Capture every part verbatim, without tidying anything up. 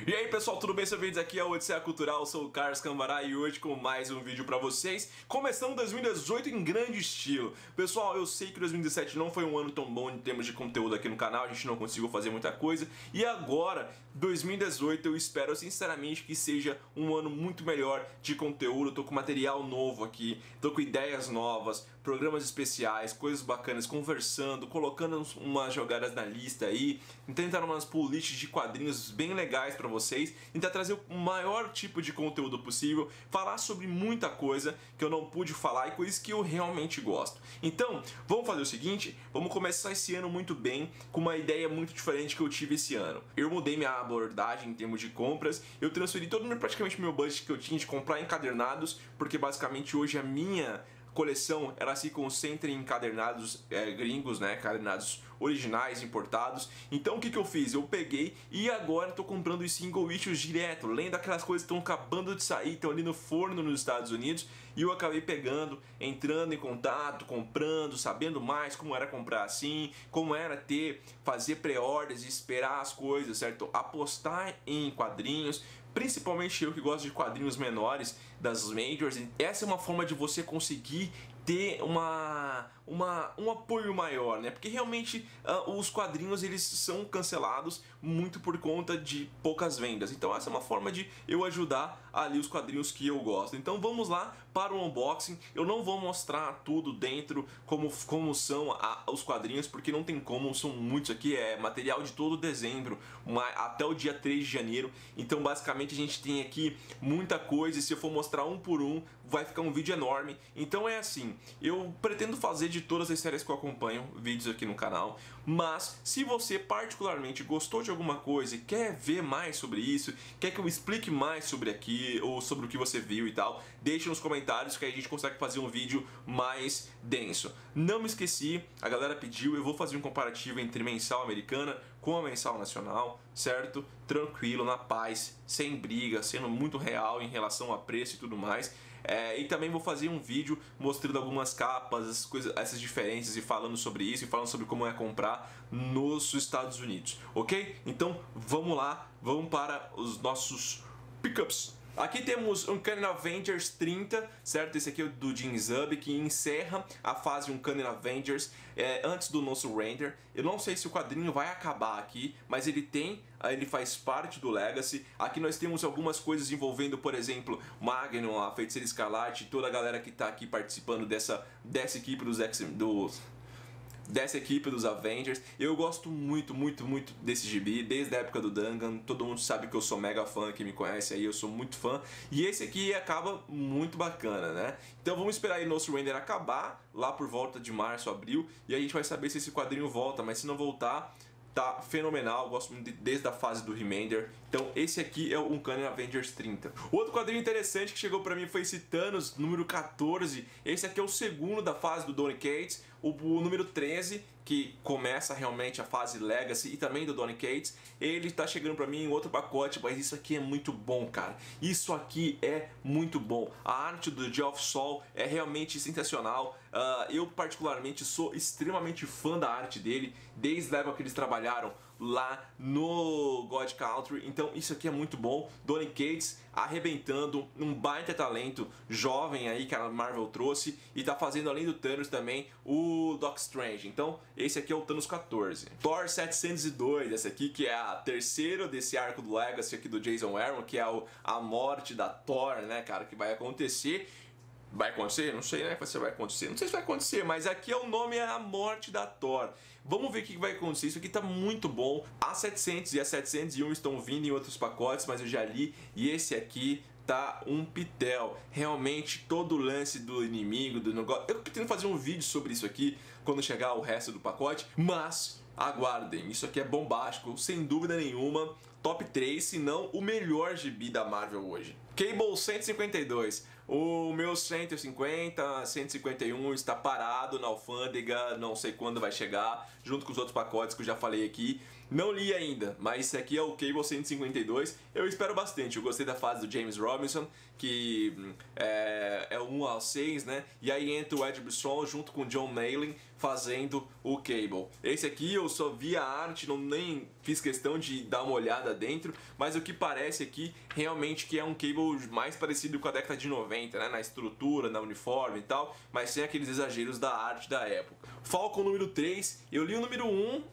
E aí pessoal, tudo bem? Sejam bem-vindos aqui ao Odisseia Cultural, eu sou o Carlos Cambará e hoje com mais um vídeo pra vocês, começando dois mil e dezoito em grande estilo. Pessoal, eu sei que dois mil e dezessete não foi um ano tão bom em termos de conteúdo aqui no canal, a gente não conseguiu fazer muita coisa, e agora, dois mil e dezoito, eu espero sinceramente que seja um ano muito melhor de conteúdo. Eu tô com material novo aqui, tô com ideias novas, programas especiais, coisas bacanas, conversando, colocando umas jogadas na lista aí, tentando umas playlists de quadrinhos bem legais pra vocês, tentar trazer o maior tipo de conteúdo possível, falar sobre muita coisa que eu não pude falar e coisas que eu realmente gosto. Então, vamos fazer o seguinte, vamos começar esse ano muito bem, com uma ideia muito diferente que eu tive esse ano. Eu mudei minha abordagem em termos de compras, eu transferi todo meu, praticamente meu budget que eu tinha de comprar encadernados, porque basicamente hoje a minha coleção ela se concentra em encadernados é, gringos, né, encadernados originais, importados. Então o que que eu fiz? Eu peguei e agora estou comprando os single issues direto, lendo aquelas coisas que estão acabando de sair, estão ali no forno nos Estados Unidos, e eu acabei pegando, entrando em contato, comprando, sabendo mais como era comprar assim, como era ter, fazer pré-orders e esperar as coisas, certo? Apostar em quadrinhos, principalmente eu que gosto de quadrinhos menores das majors. Essa é uma forma de você conseguir ter uma, uma, um apoio maior, né? Porque realmente uh, os quadrinhos eles são cancelados muito por conta de poucas vendas. Então essa é uma forma de eu ajudar ali os quadrinhos que eu gosto. Então vamos lá para o unboxing. Eu não vou mostrar tudo dentro, como, como são a, os quadrinhos, porque não tem como, são muitos aqui, é material de todo dezembro uma, até o dia três de janeiro. Então basicamente a gente tem aqui muita coisa, e se eu for mostrar um por um, vai ficar um vídeo enorme. Então é assim, eu pretendo fazer de todas as séries que eu acompanho vídeos aqui no canal, mas se você particularmente gostou de alguma coisa e quer ver mais sobre isso, quer que eu explique mais sobre aqui ou sobre o que você viu e tal, deixe nos comentários que aí a gente consegue fazer um vídeo mais denso. Não me esqueci, a galera pediu, eu vou fazer um comparativo entre mensal americana com a mensal nacional, certo? Tranquilo, na paz, sem briga, sendo muito real em relação a preço e tudo mais. É, e também vou fazer um vídeo mostrando algumas capas, essas, coisas, essas diferenças, e falando sobre isso, e falando sobre como é comprar nos Estados Unidos, ok? Então vamos lá, vamos para os nossos pickups. Aqui temos Uncanny Avengers trinta, certo? Esse aqui é o do Jim Zub, que encerra a fase Uncanny Avengers é, antes do nosso render. Eu não sei se o quadrinho vai acabar aqui, mas ele tem, ele faz parte do Legacy. Aqui nós temos algumas coisas envolvendo, por exemplo, Magnum, a Feiticeira Escarlate, toda a galera que está aqui participando dessa, dessa equipe dos X dos dessa equipe dos Avengers. Eu gosto muito, muito, muito desse gibi, desde a época do Dangan. Todo mundo sabe que eu sou mega fã, quem me conhece aí, eu sou muito fã. E esse aqui acaba muito bacana, né? Então vamos esperar aí o nosso render acabar, lá por volta de março, abril, e a gente vai saber se esse quadrinho volta, mas se não voltar, tá fenomenal, eu gosto muito de, desde a fase do Remainder. Então esse aqui é o Uncanny Avengers trinta. Outro quadrinho interessante que chegou pra mim foi esse Thanos número quatorze. Esse aqui é o segundo da fase do Donny Cates. O, o número treze, que começa realmente a fase Legacy e também do Donny Cates, ele tá chegando pra mim em outro pacote, mas isso aqui é muito bom, cara. Isso aqui é muito bom. A arte do Geoff Saul é realmente sensacional. Uh, eu particularmente sou extremamente fã da arte dele, desde a época que eles trabalharam lá no God Country. Então isso aqui é muito bom. Donny Cates arrebentando, um baita talento jovem aí que a Marvel trouxe, e tá fazendo, além do Thanos, também o Doc Strange. Então esse aqui é o Thanos quatorze. Thor setecentos e dois, essa aqui que é a terceira desse arco do Legacy aqui do Jason Aaron, que é o, a morte da Thor, né, cara, que vai acontecer. Vai acontecer? Não sei, né? Se vai acontecer. Não sei se vai acontecer, mas aqui é o nome, é a morte da Thor. Vamos ver o que vai acontecer. Isso aqui tá muito bom. A setecentos e a setecentos e um estão vindo em outros pacotes, mas eu já li. E esse aqui tá um pitel. Realmente todo o lance do inimigo, do negócio. Eu pretendo fazer um vídeo sobre isso aqui quando chegar o resto do pacote, mas aguardem. Isso aqui é bombástico, sem dúvida nenhuma. Top três, se não o melhor gibi da Marvel hoje. Cable cento e cinquenta e dois. O meu cento e cinquenta, cento e cinquenta e um está parado na alfândega, não sei quando vai chegar, junto com os outros pacotes que eu já falei aqui. Não li ainda, mas esse aqui é o Cable cento e cinquenta e dois. Eu espero bastante, eu gostei da fase do James Robinson, que é, é o um ao seis, né? E aí entra o Ed Brisson junto com o John Mayling, fazendo o Cable. Esse aqui eu só vi a arte, não nem fiz questão de dar uma olhada dentro, mas o que parece aqui realmente que é um Cable mais parecido com a década de noventa, né? Na estrutura, na uniforme e tal, mas sem aqueles exageros da arte da época. Falcon número três, eu li o número um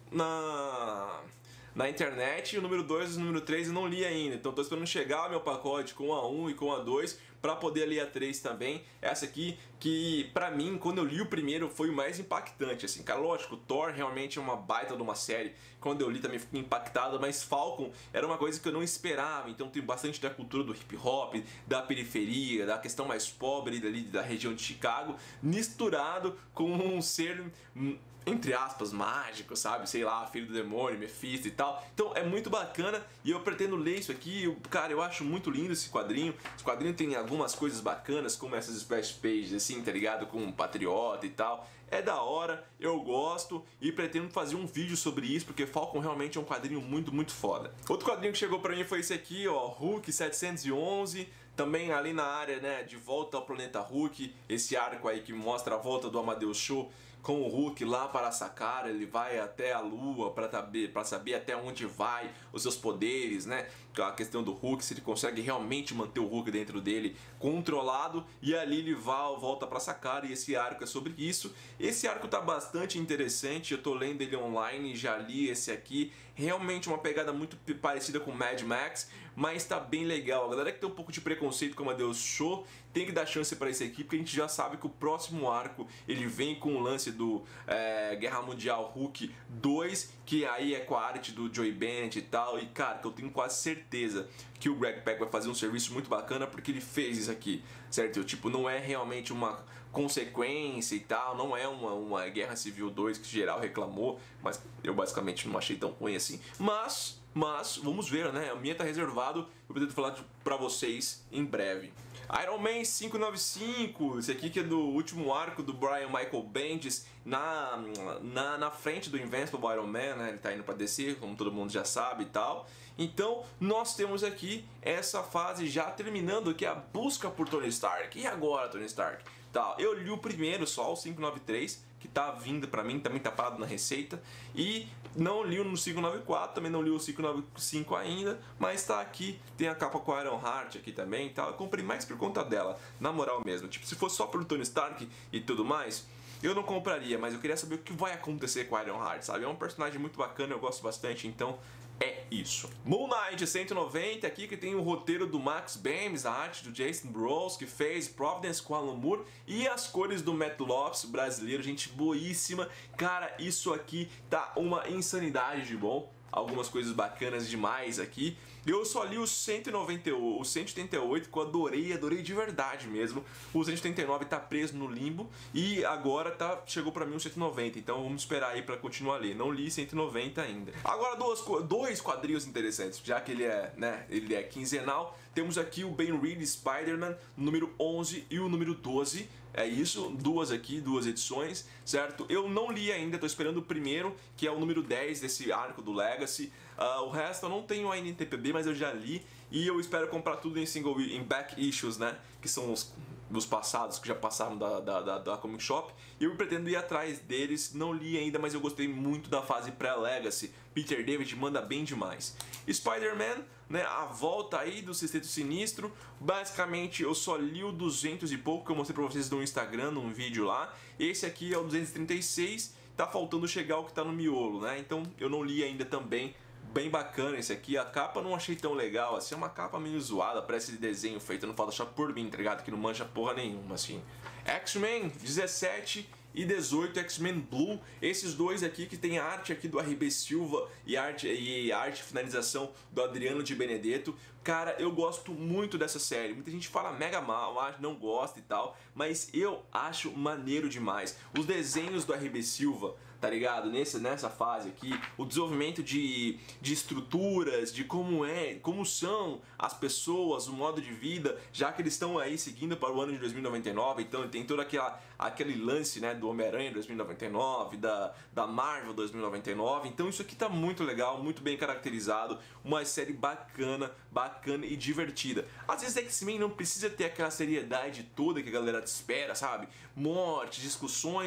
na... na internet, e o número dois e o número três eu não li ainda, então estou esperando chegar o meu pacote com a um e com a dois para poder ler a três também. Essa aqui que pra mim, quando eu li o primeiro, foi o mais impactante, assim, cara, lógico, Thor realmente é uma baita de uma série, quando eu li também fiquei impactado, mas Falcon era uma coisa que eu não esperava, então tem bastante da cultura do hip hop, da periferia, da questão mais pobre dali da região de Chicago, misturado com um ser, entre aspas, mágico, sabe? Sei lá, filho do demônio, Mephisto e tal. Então é muito bacana e eu pretendo ler isso aqui. Eu, cara, eu acho muito lindo esse quadrinho. Esse quadrinho tem algumas coisas bacanas, como essas splash pages, assim, tá ligado? Com um patriota e tal. É da hora, eu gosto e pretendo fazer um vídeo sobre isso, porque Falcon realmente é um quadrinho muito, muito foda. Outro quadrinho que chegou pra mim foi esse aqui, ó, Hulk setecentos e onze. Também ali na área, né, de volta ao planeta Hulk, esse arco aí que mostra a volta do Amadeus Cho com o Hulk lá para Sakara, ele vai até a Lua para saber, para saber até onde vai os seus poderes, né? A questão do Hulk, se ele consegue realmente manter o Hulk dentro dele controlado, e ali ele vai, volta para Sakara, e esse arco é sobre isso. Esse arco tá bastante interessante, eu tô lendo ele online, já li esse aqui, realmente uma pegada muito parecida com Mad Max, mas tá bem legal. A galera que tem um pouco de preconceito com Amadeus Cho tem que dar chance para esse aqui, porque a gente já sabe que o próximo arco ele vem com o lance do é, Guerra Mundial Hulk dois, que aí é com a arte do Joey Bennett e tal, e cara, que eu tenho quase certeza que o Greg Pak vai fazer um serviço muito bacana, porque ele fez isso aqui, certo? Tipo, não é realmente uma consequência e tal, não é uma, uma Guerra Civil dois que geral reclamou, mas eu basicamente não achei tão ruim assim, mas... Mas, vamos ver, né? A minha tá reservado, eu pretendo falar pra vocês em breve. Iron Man quinhentos e noventa e cinco, esse aqui que é do último arco do Brian Michael Bendis na, na, na frente do Invincible Iron Man, né? Ele tá indo pra D C, como todo mundo já sabe e tal. Então, nós temos aqui essa fase já terminando, que é a busca por Tony Stark. E agora, Tony Stark? Tá, eu li o primeiro só, o quinhentos e noventa e três, que tá vindo pra mim, também tá parado na receita. E não li o no quinhentos e noventa e quatro, também não li o quinhentos e noventa e cinco ainda, mas tá aqui, tem a capa com a Iron Heart aqui também e tal. Eu comprei mais por conta dela, na moral mesmo. Tipo, se fosse só pelo Tony Stark e tudo mais, eu não compraria, mas eu queria saber o que vai acontecer com a Iron Heart, sabe? É um personagem muito bacana, eu gosto bastante, então... é isso. Moon Knight cento e noventa aqui, que tem o roteiro do Max Bames, a arte do Jason Burrows, que fez Providence com Alan Moore, e as cores do Matt Lopes, brasileiro, gente boíssima. Cara, isso aqui tá uma insanidade de bom. Algumas coisas bacanas demais aqui. Eu só li o cento e noventa e oito, o cento e oitenta e oito, que eu adorei, adorei de verdade mesmo. O cento e oitenta e nove tá preso no limbo e agora tá, chegou pra mim o cento e noventa, então vamos esperar aí pra continuar a ler. Não li cento e noventa ainda. Agora duas, dois quadrinhos interessantes, já que ele é, né, ele é quinzenal. Temos aqui o Ben Reilly Spider-Man, número onze e o número doze. É isso, duas aqui, duas edições, certo? Eu não li ainda, tô esperando o primeiro, que é o número dez desse arco do Legacy. Uh, o resto eu não tenho ainda em T P B, mas eu já li. E eu espero comprar tudo em single, em back issues, né? Que são os, os passados que já passaram da, da, da, da Comic Shop. E eu pretendo ir atrás deles, não li ainda, mas eu gostei muito da fase pré-Legacy. Peter David manda bem demais. Spider-Man, né, a volta aí do Sexteto Sinistro. Basicamente eu só li o duzentos e pouco que eu mostrei pra vocês no Instagram, num vídeo lá. Esse aqui é o duzentos e trinta e seis, tá faltando chegar o que tá no miolo, né? Então eu não li ainda também. Bem bacana esse aqui, a capa não achei tão legal, assim, é uma capa meio zoada, parece de desenho feito no Photoshop por mim, tá ligado? Que não mancha porra nenhuma, assim. X-Men dezessete e dezoito, X-Men Blue, esses dois aqui que tem a arte aqui do R B Silva e arte e arte finalização do Adriano de Benedetto. Cara, eu gosto muito dessa série, muita gente fala mega mal, não gosta e tal, mas eu acho maneiro demais. Os desenhos do R B Silva, tá ligado? Nessa, nessa fase aqui, o desenvolvimento de, de estruturas, de como é, como são as pessoas, o modo de vida, já que eles estão aí seguindo para o ano de dois mil e noventa e nove, então tem todo aquela, aquele lance, né, do Homem-Aranha dois mil e noventa e nove, da, da Marvel dois mil e noventa e nove, então isso aqui tá muito legal, muito bem caracterizado, uma série bacana, bacana e divertida. Às vezes X-Men não precisa ter aquela seriedade toda que a galera espera, sabe? Morte, discussões.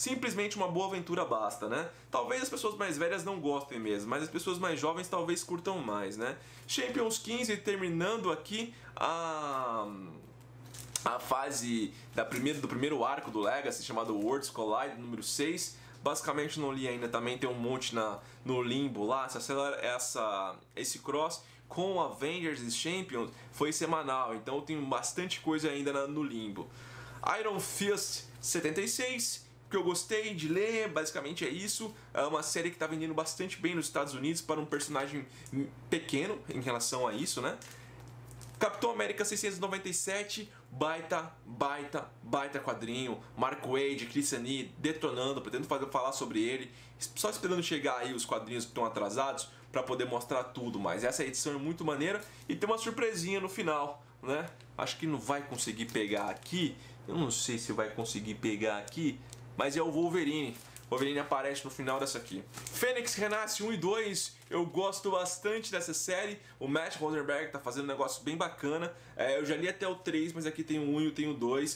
simplesmente uma boa aventura basta, né? Talvez as pessoas mais velhas não gostem mesmo, mas as pessoas mais jovens talvez curtam mais, né? Champions quinze, terminando aqui a... a fase da primeira, do primeiro arco do Legacy, chamado Worlds Collide, número seis. Basicamente não li ainda, também tem um monte na, no limbo lá. Essa, essa, esse cross com Avengers e Champions foi semanal, então eu tenho bastante coisa ainda na, no limbo. Iron Fist setenta e seis, que eu gostei de ler, basicamente é isso. É uma série que está vendendo bastante bem nos Estados Unidos para um personagem pequeno em relação a isso, né? Capitão América seiscentos e noventa e sete, baita, baita, baita quadrinho. Mark Waid, Chris Ani detonando, pretendo fazer, falar sobre ele. Só esperando chegar aí os quadrinhos que estão atrasados para poder mostrar tudo. Mas essa edição é muito maneira e tem uma surpresinha no final, né? Acho que não vai conseguir pegar aqui. Eu não sei se vai conseguir pegar aqui, mas é o Wolverine. O Wolverine aparece no final dessa aqui. Fênix Renasce um e dois, eu gosto bastante dessa série. O Matt Rosenberg tá fazendo um negócio bem bacana. É, eu já li até o três, mas aqui tem o um e eu tenho o dois.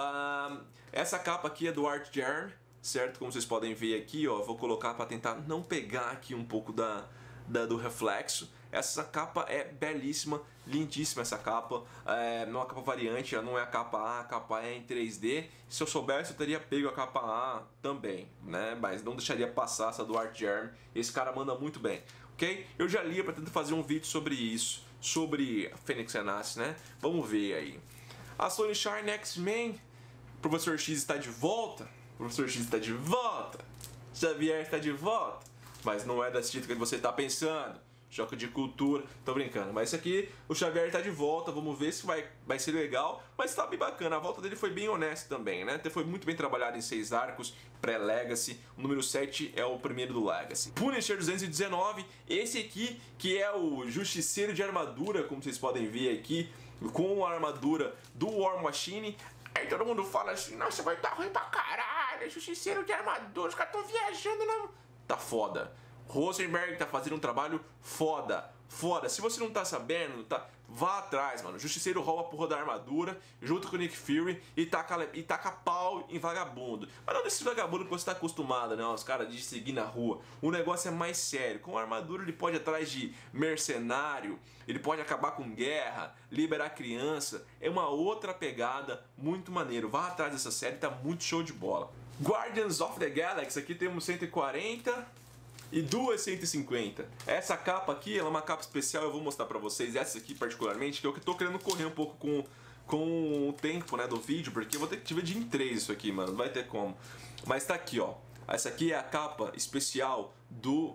Uh, essa capa aqui é do Art Jarm, certo? Como vocês podem ver aqui, ó, vou colocar para tentar não pegar aqui um pouco da, da, do reflexo. Essa capa é belíssima, lindíssima essa capa. É, não é uma capa variante, ela não é a capa A, a capa é em três D. Se eu soubesse, eu teria pego a capa A também, né? Mas não deixaria passar essa do Art Jarm. Esse cara manda muito bem, ok? Eu já li para tentar fazer um vídeo sobre isso, sobre Fênix Renasce, né? Vamos ver aí. A Sony Shine X-Men, Professor X está de volta. Professor X está de volta. Xavier está de volta. Mas não é desse jeito que você está pensando. Choque de cultura, tô brincando. Mas esse aqui, o Xavier tá de volta, vamos ver se vai, vai ser legal. Mas tá bem bacana, a volta dele foi bem honesta também, né? Foi muito bem trabalhado em seis arcos, pré-Legacy. O número sete é o primeiro do Legacy. Punisher duzentos e dezenove, esse aqui que é o Justiceiro de armadura, como vocês podem ver aqui, com a armadura do War Machine. Aí todo mundo fala assim, nossa, vai dar ruim pra caralho, Justiceiro de armadura, os caras tão viajando, não... Tá foda. Rosenberg tá fazendo um trabalho foda, foda. Se você não tá sabendo, tá, vá atrás, mano. Justiceiro rouba a porra da armadura junto com o Nick Fury e taca, e taca pau em vagabundo. Mas não desse vagabundo que você tá acostumado, né? Os caras de seguir na rua. O negócio é mais sério. Com a armadura ele pode ir atrás de mercenário, ele pode acabar com guerra, liberar criança. É uma outra pegada muito maneiro. Vá atrás dessa série, tá muito show de bola. Guardians of the Galaxy, aqui temos cento e quarenta... e duas cento e cinquenta. Essa capa aqui, ela é uma capa especial, eu vou mostrar pra vocês, essa aqui particularmente, que eu tô querendo correr um pouco com, com o tempo, né, do vídeo, porque eu vou ter que dividir em três isso aqui, mano, não vai ter como. Mas tá aqui, ó, essa aqui é a capa especial do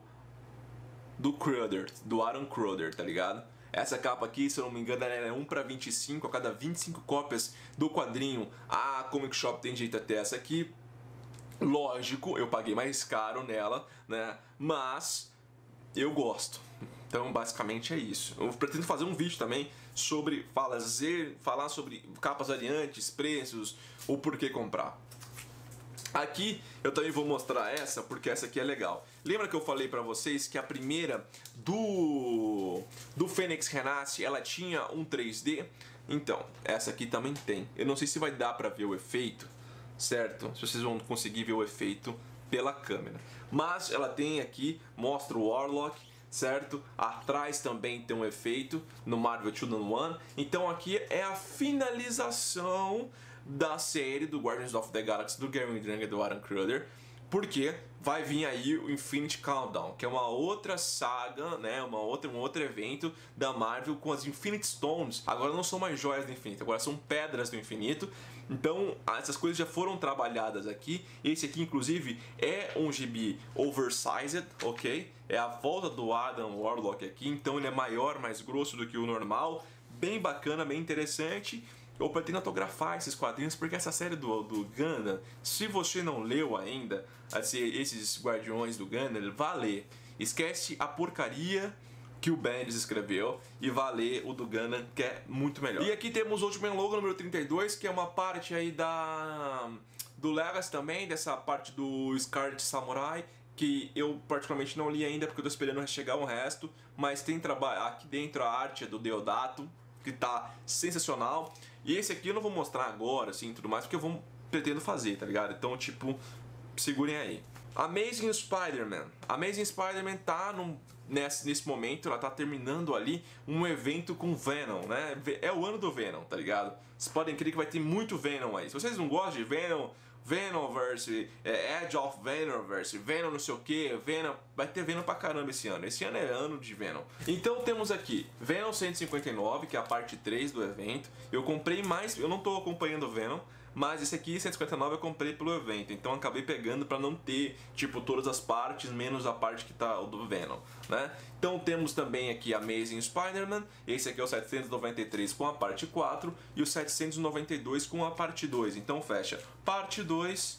do Crowder, do Aaron Crowder, tá ligado? Essa capa aqui, se eu não me engano, ela é um para vinte e cinco, a cada vinte e cinco cópias do quadrinho, a Comic Shop tem jeito até essa aqui. Lógico, eu paguei mais caro nela, né? Mas eu gosto. Então, basicamente é isso. Eu pretendo fazer um vídeo também sobre fazer, falar sobre capas variantes, preços, o porquê comprar. Aqui eu também vou mostrar essa, porque essa aqui é legal. Lembra que eu falei pra vocês que a primeira do do Fênix Renasce, ela tinha um três D? Então, essa aqui também tem. Eu não sei se vai dar pra ver o efeito, certo? Se vocês vão conseguir ver o efeito pela câmera. Mas ela tem aqui, mostra o Warlock, certo? Atrás também tem um efeito no Marvel dois in one. Então aqui é a finalização da série do Guardians of the Galaxy do Gary Drang e do Aaron Crowder. Porque vai vir aí o Infinity Countdown, que é uma outra saga, né, uma outra, um outro evento da Marvel com as Infinity Stones. Agora não são mais joias do infinito, agora são pedras do infinito. Então essas coisas já foram trabalhadas aqui. Esse aqui inclusive é um gibi oversized, ok? É a volta do Adam Warlock aqui, então ele é maior, mais grosso do que o normal. Bem bacana, bem interessante. Eu pretendo autografar esses quadrinhos porque essa série do, do Gundam, se você não leu ainda assim, esses Guardiões do Gundam, vá ler. Esquece a porcaria que o Bendis escreveu e vá ler o do Gundam, que é muito melhor. E aqui temos o Ultimate Logo número trinta e dois, que é uma parte aí da do Legacy também, dessa parte do Scarlet Samurai, que eu particularmente não li ainda porque eu tô esperando chegar o resto, mas tem trabalho aqui dentro, a arte é do Deodato, que tá sensacional. E esse aqui eu não vou mostrar agora, assim, tudo mais, porque eu vou pretendo fazer, tá ligado? Então, tipo, segurem aí. Amazing Spider-Man. Amazing Spider-Man tá num, nesse, nesse momento, ela tá terminando ali um evento com Venom, né? É o ano do Venom, tá ligado? Vocês podem crer que vai ter muito Venom aí. Se vocês não gostam de Venom, Venomverse, é, Edge of Venomverse, Venom não sei o que, Venom, vai ter Venom pra caramba esse ano. Esse ano é ano de Venom. Então temos aqui Venom cento e cinquenta e nove, que é a parte três do evento. Eu comprei mais, eu não tô acompanhando Venom, mas esse aqui, cento e cinquenta e nove, eu comprei pelo evento, então eu acabei pegando pra não ter, tipo, todas as partes, menos a parte que tá o do Venom, né? Então temos também aqui Amazing Spider-Man, esse aqui é o setecentos e noventa e três com a parte quatro e o setecentos e noventa e dois com a parte dois, então fecha parte dois,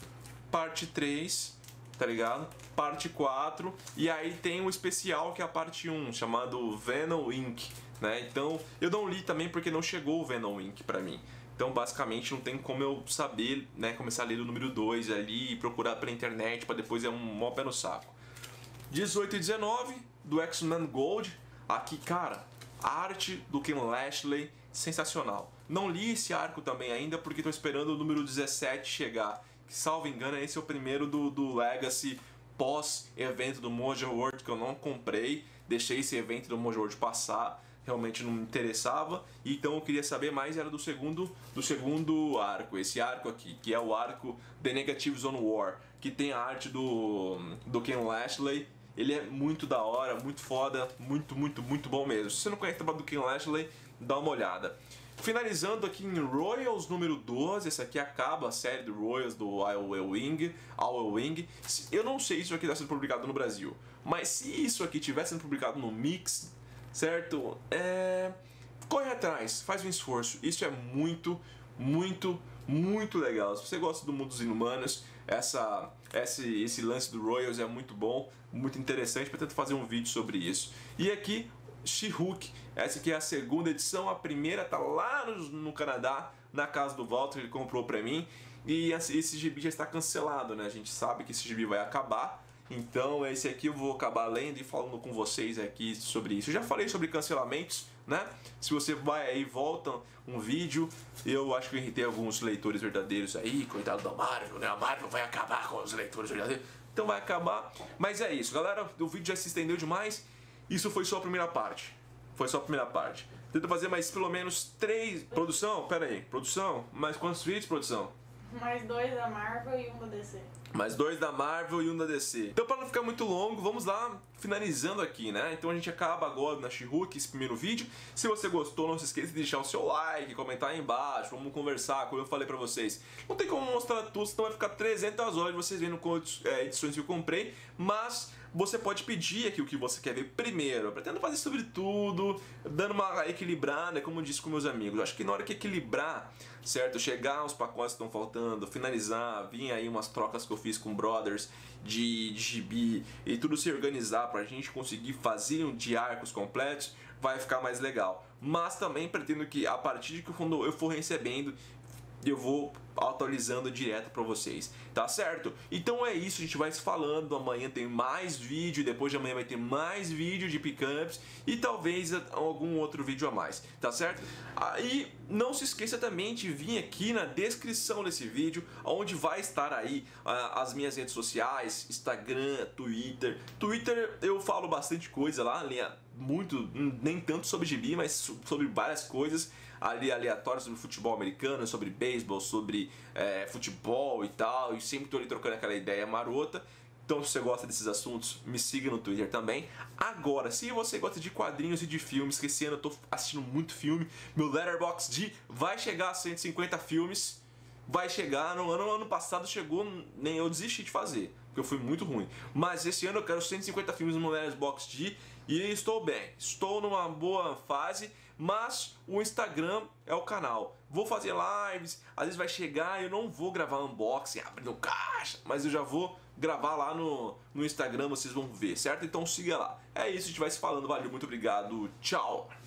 parte três, tá ligado? Parte quatro, e aí tem um especial que é a parte um, chamado Venom Incorporated, né? Então eu não li também porque não chegou o Venom Incorporated pra mim. Então, basicamente, não tem como eu saber, né, começar a ler o número dois ali e procurar pela internet para depois é um mó pé no saco. dezoito e dezenove, do X-Men Gold. Aqui, cara, a arte do Ken Lashley, sensacional. Não li esse arco também ainda porque estou esperando o número dezessete chegar. Que, salvo engano, esse é o primeiro do, do Legacy pós-evento do Mojo World que eu não comprei. Deixei esse evento do Mojo World passar. Realmente não me interessava, então eu queria saber mais era do segundo, do segundo arco, esse arco aqui, que é o arco The Negative Zone War, que tem a arte do, do Ken Lashley. Ele é muito da hora, muito foda, muito, muito, muito bom mesmo. Se você não conhece o trabalho do Ken Lashley, dá uma olhada. Finalizando aqui em Royals número doze, esse aqui acaba a série do Royals do Owl Wing, Owl Wing. Eu não sei se isso aqui está sendo publicado no Brasil, mas se isso aqui tivesse sendo publicado no Mix, certo? É... Corre atrás, faz um esforço. Isso é muito, muito, muito legal. Se você gosta do mundo dos inumanos, essa, esse, esse lance do Royals é muito bom, muito interessante. Pretendo fazer um vídeo sobre isso. E aqui, She-Hulk. Essa aqui é a segunda edição. A primeira tá lá no, no Canadá, na casa do Walter, ele comprou pra mim. E esse gibi já está cancelado, né? A gente sabe que esse gibi vai acabar. Então esse aqui eu vou acabar lendo e falando com vocês aqui sobre isso. Eu já falei sobre cancelamentos, né? Se você vai aí e volta um vídeo, eu acho que eu irritei alguns leitores verdadeiros aí, coitado da Marvel, né? A Marvel vai acabar com os leitores verdadeiros. Então vai acabar. Mas é isso, galera. O vídeo já se estendeu demais. Isso foi só a primeira parte. Foi só a primeira parte. Tenta fazer mais pelo menos três... Produção? Pera aí. Produção? Mais quantos vídeos, produção? Mais dois da Marvel e um da D C. Mais dois da Marvel e um da D C. Então, para não ficar muito longo, vamos lá, finalizando aqui, né? Então a gente acaba agora na She-Hulk, esse primeiro vídeo. Se você gostou, não se esqueça de deixar o seu like, comentar aí embaixo, vamos conversar, como eu falei pra vocês. Não tem como mostrar tudo, senão vai ficar trezentas horas vocês vendo quantas é, edições que eu comprei, mas você pode pedir aqui o que você quer ver primeiro. Eu pretendo fazer sobre tudo, dando uma equilibrada, como eu disse com meus amigos. Eu acho que na hora que equilibrar, certo? Chegar os pacotes que estão faltando, finalizar, vir aí umas trocas que eu fiz com brothers de, de gibi e tudo se organizar pra gente conseguir fazer um de arcos completos, vai ficar mais legal. Mas também pretendo que a partir de que quando eu for recebendo, eu vou atualizando direto pra vocês, tá certo? Então é isso, a gente vai se falando, amanhã tem mais vídeo, depois de amanhã vai ter mais vídeo de pickups e talvez algum outro vídeo a mais, tá certo? Aí não se esqueça também de vir aqui na descrição desse vídeo, onde vai estar aí uh, as minhas redes sociais, Instagram, Twitter. Twitter eu falo bastante coisa lá, muito, nem tanto sobre gibi, mas sobre várias coisas ali aleatórias sobre futebol americano, sobre beisebol, sobre é, futebol e tal, e sempre tô ali trocando aquela ideia marota. Então se você gosta desses assuntos, me siga no Twitter também. Agora, se você gosta de quadrinhos e de filmes, que esse ano eu tô assistindo muito filme, meu Letterboxd vai chegar a cento e cinquenta filmes, vai chegar, no ano, ano passado chegou, nem eu desisti de fazer, porque eu fui muito ruim. Mas esse ano eu quero cento e cinquenta filmes no Letterboxd e estou bem, estou numa boa fase. Mas o Instagram é o canal. Vou fazer lives, às vezes vai chegar e eu não vou gravar unboxing, abrindo caixa, mas eu já vou gravar lá no, no Instagram, vocês vão ver, certo? Então siga lá. É isso, a gente vai se falando, valeu, muito obrigado, tchau!